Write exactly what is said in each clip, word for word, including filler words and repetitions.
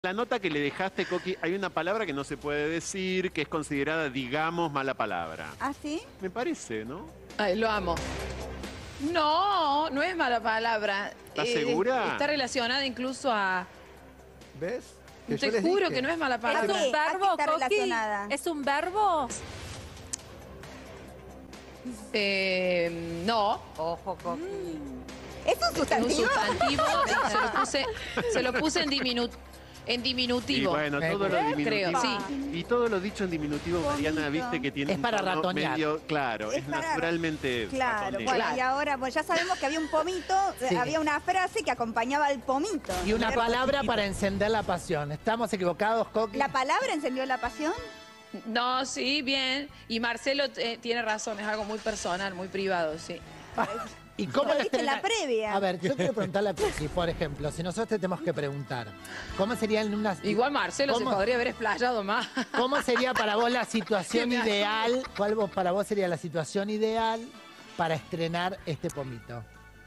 La nota que le dejaste, Coqui, hay una palabra que no se puede decir, que es considerada, digamos, mala palabra. ¿Ah, sí? Me parece, ¿no? Ay, lo amo. No, no es mala palabra. ¿Estás Eh, segura? Está relacionada incluso a... ¿Ves? Que yo Te les juro dije. que no es mala ¿A palabra. qué? un verbo, ¿A qué está Coqui? relacionada? ¿Es un verbo? Eh, no. Ojo, Coqui. ¿Es un Es un sustantivo? sustantivo. se, lo puse, se lo puse en, diminu- en Y diminutivo. bueno, todo lo diminutivo. Creo, sí. Y todo lo dicho en diminutivo, Mariana, Bonito. viste que tiene Es un para tono ratonear. medio, claro, es, Es para- naturalmente Claro, ratonero. bueno, Claro. y ahora pues ya sabemos que había un pomito, eh, Sí. había una frase que acompañaba al pomito. Y una Era palabra chiquito. para encender la pasión. ¿Estamos equivocados, Coqui? ¿La palabra encendió la pasión? No, sí, bien. Y Marcelo eh, tiene razón, es algo muy personal, muy privado, sí. ¿Y cómo Lo la diste en la estrena- previa. A ver, yo quiero preguntarle a Coqui, por ejemplo, si nosotros te tenemos que preguntar, ¿cómo sería en una... Igual Marcelo se ¿Cómo? podría haber explayado más. ¿Cómo sería para vos la situación Que me ayude. ideal? ¿Cuál vos- para vos sería la situación ideal para estrenar este pomito?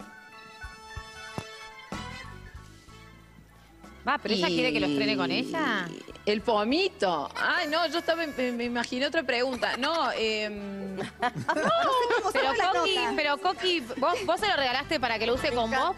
Va, pero ella Y- quiere que lo estrene con ella. El pomito. Ay, no, yo estaba, me, me imaginé otra pregunta. No, eh, ¿Cómo Pero sonó la Coqui, nota? pero Coqui, ¿vos, vos se lo regalaste para que lo use con vos.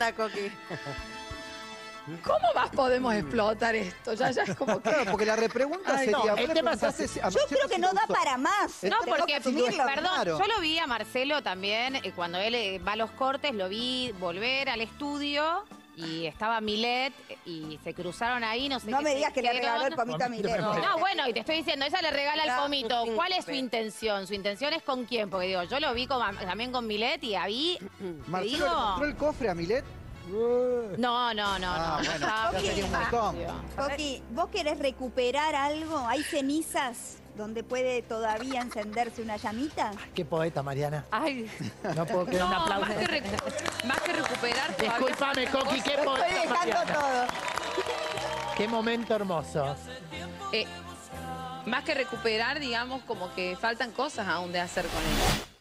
¿cómo más podemos explotar esto? Ya, ya es como que... Claro, porque la repregunta Ay, sería... no, ¿vos el le tema es preguntaste así. si- a Yo Marcelo creo que si no lo da usó? para más. No, Tengo que porque, asumirlo. perdón, Claro. yo lo vi a Marcelo también, eh, cuando él eh, va a los cortes, lo vi volver al estudio y estaba Milet y se cruzaron ahí, no sé No qué me se digas que le hicieron. regaló el pomito a Milet. No, bueno, y te estoy diciendo, ella le regala el pomito. ¿Cuál es su intención? ¿Su intención es con quién? Porque digo, yo lo vi con- también con Milet y ahí, te ¿Marcelo digo... le mostró el cofre a Milet? No, no, no, Ah, no. bueno, Estaba ya sería un muy montón. espacio. Coqui, ¿vos querés recuperar algo? ¿Hay cenizas donde puede todavía encenderse una llamita? Qué poeta, Mariana. Ay, No puedo creer un No, aplauso. más que, recu- más que recuperar... todavía- Disculpame, Coqui, qué Estoy poeta, dejando Mariana. todo. Qué momento hermoso. Eh, más que recuperar, digamos, como que faltan cosas aún de hacer con él.